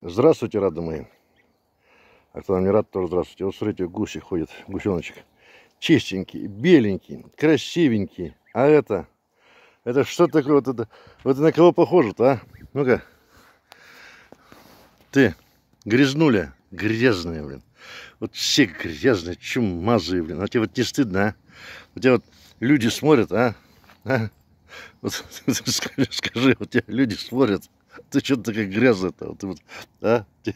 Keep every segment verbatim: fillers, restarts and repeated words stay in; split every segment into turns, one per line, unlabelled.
Здравствуйте, рады мои. А кто нам не рад, тоже здравствуйте. Вот смотрите, гуси ходит, гусеночек. Чистенький, беленький, красивенький. А это, это что такое? Вот это, вот на кого похоже-то, а? Ну-ка. Ты, грязнуля, грязная, блин. Вот все грязные, чумазые, блин. А тебе вот не стыдно, а? У тебя вот люди смотрят, а? а? Вот, скажи, скажи, вот тебя люди смотрят. Ты что такая грязная-то? Вот, вот, а? Ты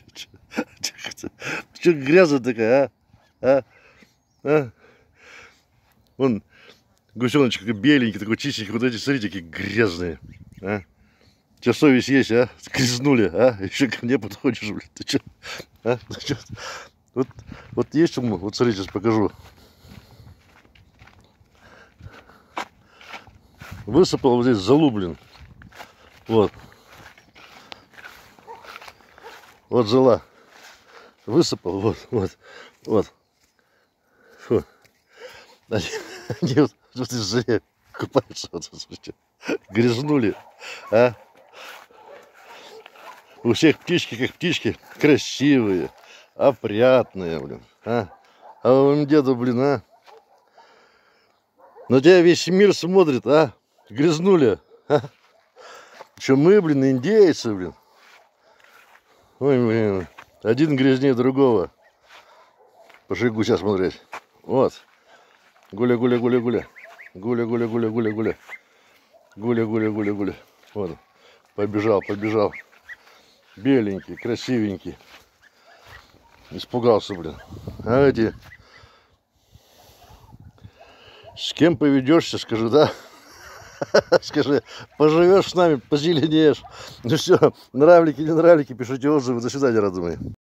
что грязная такая, а? А? А? Вон гусеночек беленький, такой чистенький. Вот эти, смотрите, какие грязные. А? У тебя совесть есть, а? Грязнули, а? Еще ко мне подходишь, блин. Ты что? А? Ты что? Вот, вот есть ему, вот смотрите, сейчас покажу. Высыпал вот здесь залу, блин. Вот. Вот зала. Высыпал, вот, вот, вот. Фу. Они, они вот, вот из зале купаются, вот, смотрите. Грязнули, а? У всех птички, как птички, красивые, опрятные, блин, а? А у деда, блин, а? На тебя весь мир смотрит, а? Грязнули, а? Че мы, блин, индейцы, блин. Ой, блин, один грязнее другого. Пошли гуся смотреть. Вот. Гуля, гуля, гуля, гуля. Гуля, гуля, гуля, гуля, гуля. Гуля, гуля, гуля, гуля. Вот. Побежал, побежал. Беленький, красивенький. Испугался, блин. А эти... С кем поведешься, скажи, да? Скажи, поживешь с нами, позеленеешь. Ну все, нравлики, не нравлики, пишите отзывы. До свидания, родные мои.